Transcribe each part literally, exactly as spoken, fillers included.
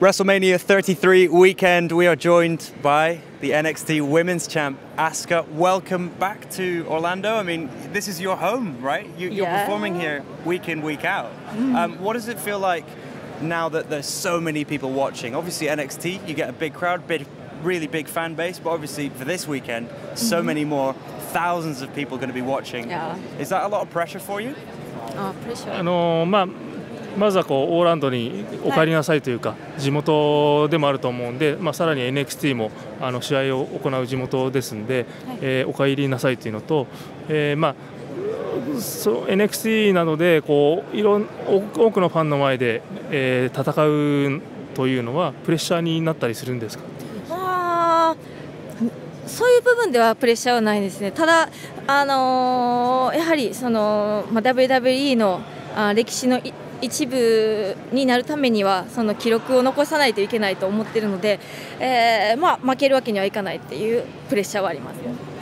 WrestleMania thirty-three weekend, we are joined by the N X T Women's Champ, Asuka. Welcome back to Orlando. I mean, this is your home, right? You, you're yeah. performing here week in, week out. Mm. Um, what does it feel like now that there's so many people watching? Obviously, N X T, you get a big crowd, big, really big fan base, but obviously for this weekend, so mm-hmm. many more, thousands of people going to be watching. Yeah. Is that a lot of pressure for you? Oh, pressure. あのまあまずはこうオーランドにお帰りなさいというか、はい、地元でもあると思うんで、まあ、さらに エヌエックスティー もあの試合を行う地元ですんで、はいえー、お帰りなさいというのと、えーまあ、そう エヌエックスティー などでこういろん多くのファンの前で、えー、戦うというのはプレッシャーになったりするんですか？ あそういう部分ではプレッシャーはないですね。ただ、あのー、やはりその、まあ、ダブリューダブリューイー のあ歴史の一部になるためにはその記録を残さないといけないと思っているので、えーまあ、負けるわけにはいかないっていうプレッシャーはあります。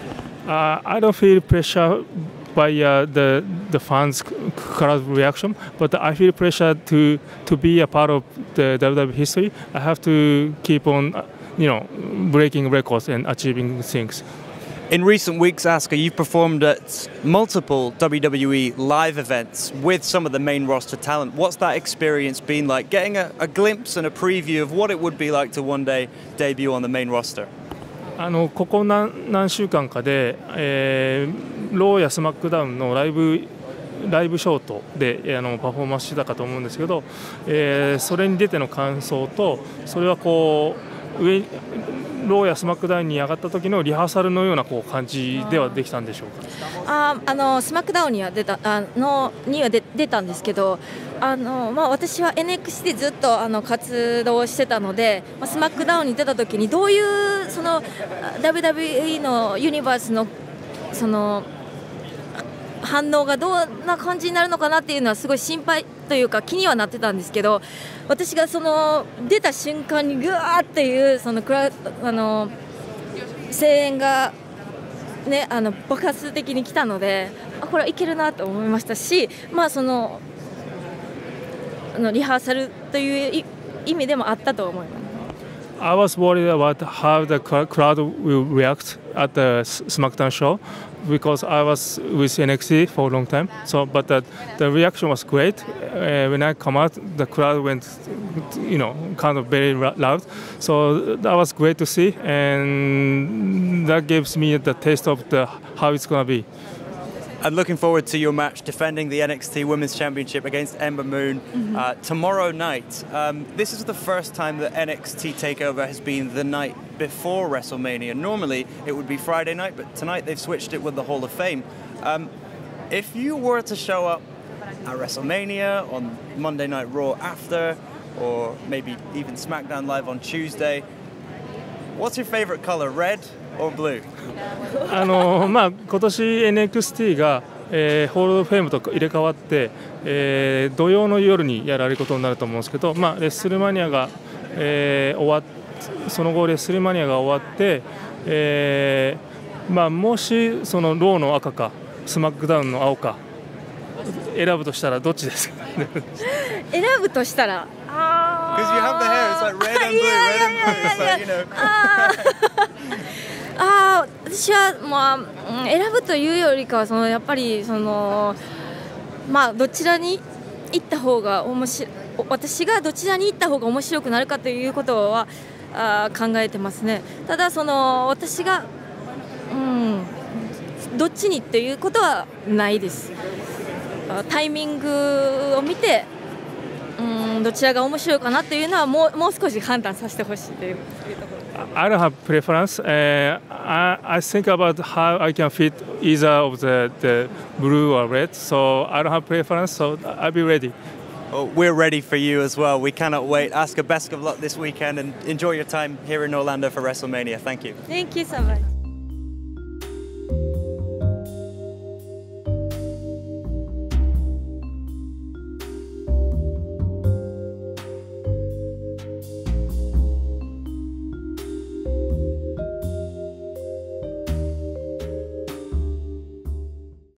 Uh, I don't feel pressure by uh, the the fans crowd reaction, but I feel pressure to to be a part of the W W E history. I have to keep on, you know, breaking records and achieving things. In recent weeks, Asuka, you've performed at multiple W W E live events with some of the main roster talent. What's that experience been like? Getting a, a glimpse and a preview of what it would be like to one day debut on the main roster. あのここ 何, 何週間かで、えー、ローやスマックダウンのライブライブショートであのパフォーマンスしてたかと思うんですけど、えー、それに出ての感想と、それはこう上ローやスマックダウンに上がった時のリハーサルのようなこう感じではできたんでしょうか？ ああのスマックダウンには出たあのには出出たんですけど、あの、まあ、私は エヌエックス でずっとあの活動してたので、まあ、スマックダウンに出た時にどういうその ダブリューダブリューイー のユニバースのその反応がどんな感じになるのかなっていうのはすごい心配というか気にはなってたんですけど、私がその出た瞬間にぐわーっていうそのクラあの声援が、ね、あの爆発的に来たので、あこれはいけるなと思いましたし、まあ、そのあのリハーサルという意味でもあったと思います。 I was worried about how the crowd will react at the SmackDown show because I was with N X T for a long time. So, but the, the reaction was great. Uh, when I come out, the crowd went, you know, kind of very loud. So that was great to see, and that gives me the taste of the how it's gonna be. I'm looking forward to your match defending the N X T Women's Championship against Ember Moon mm-hmm. uh, tomorrow night. Um, this is the first time that N X T TakeOver has been the night before WrestleMania. Normally it would be Friday night, but tonight they've switched it with the Hall of Fame. Um, if you were to show up at WrestleMania on Monday Night Raw after, or maybe even SmackDown Live on Tuesday, what's your favorite color, red or blue? あのまあ、今年 エヌエックスティー が、えー、ホールドフェームと入れ替わって、えー、土曜の夜にやられることになると思うんですけど、まあ、レッスルマニアが、えー、終わっその後レッスルマニアが終わって、えーまあ、もしそのローの赤かスマックダウンの青か選ぶとしたらどっちですか？ 選ぶとしたら Because you have the hair, it's like red and blue, red and blue, it's like, you know. あ私は、まあ、選ぶというよりかはそのやっぱりその、まあ、どちらに行った方が面白い、私がどちらに行った方が面白くなるかということはあ考えてますね。ただその私が、うん、どっちにっていうことはないです。タイミングを見て、うん、どちらが面白いかなっていうのはもう、もう少し判断させてほしいというところ。 I don't have preference. Uh, I, I think about how I can fit either of the, the blue or red. So I don't have preference. So I'll be ready. Well, we're ready for you as well. We cannot wait. Asuka, best of luck this weekend and enjoy your time here in Orlando for WrestleMania. Thank you. Thank you so much.